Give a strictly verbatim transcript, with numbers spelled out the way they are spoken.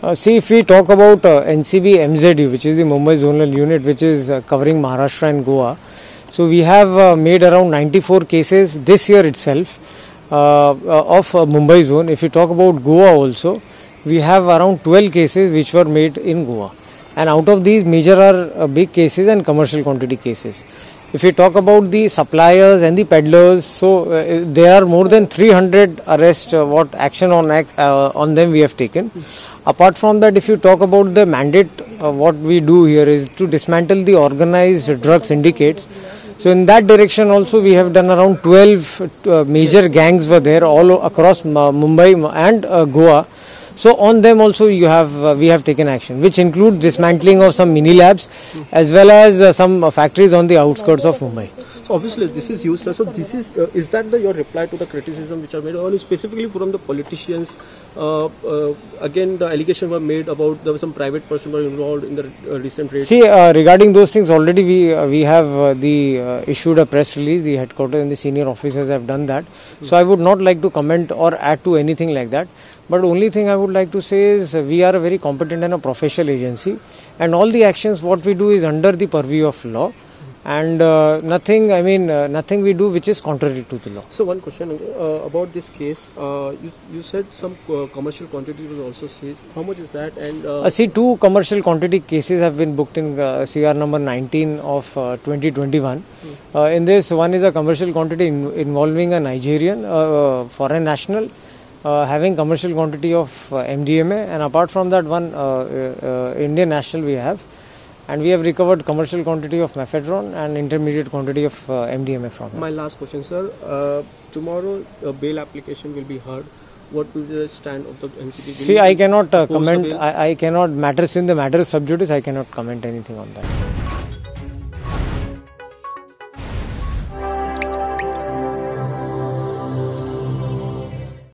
Uh, see, if we talk about uh, N C B M Z U, which is the Mumbai Zonal Unit, which is uh, covering Maharashtra and Goa, so we have uh, made around ninety-four cases this year itself uh, uh, of uh, Mumbai zone. If you talk about Goa also, we have around twelve cases which were made in Goa. And out of these, major are uh, big cases and commercial quantity cases. If we talk about the suppliers and the peddlers, so uh, there are more than three hundred arrests, uh, what action on uh, on them we have taken. Apart from that, if you talk about the mandate, uh, what we do here is to dismantle the organized drug syndicates. So in that direction also we have done around twelve uh, major gangs were there all across Mumbai and uh, Goa. So on them also you have uh, we have taken action, which includes dismantling of some mini labs as well as uh, some uh, factories on the outskirts of Mumbai. So obviously this is used. So this is uh, is that the, your reply to the criticism which are made, or specifically from the politicians? Uh, uh, again, the allegations were made about there was some private person were involved in the uh, recent raid. See, uh, regarding those things, already we uh, we have uh, the uh, issued a press release. The headquarters and the senior officers have done that. Mm. So I would not like to comment or add to anything like that. But only thing I would like to say is uh, we are a very competent and a professional agency, and all the actions what we do is under the purview of law. And uh, nothing, I mean, uh, nothing we do which is contrary to the law. So one question uh, about this case. Uh, you, you said some uh, commercial quantity was also seized. How much is that? And uh, uh, see, two commercial quantity cases have been booked in uh, C R number nineteen of uh, twenty twenty-one. Hmm. Uh, in this, one is a commercial quantity in, involving a Nigerian uh, foreign national uh, having commercial quantity of uh, M D M A, and apart from that, one uh, uh, uh, Indian national we have. And we have recovered commercial quantity of mephedrone and intermediate quantity of uh, M D M A from him. My last question, sir. Uh, tomorrow, a bail application will be heard. What will be the stand of the N C B? See, I cannot uh, comment. I, I cannot matters in the matter of sub judice. I cannot comment anything on that.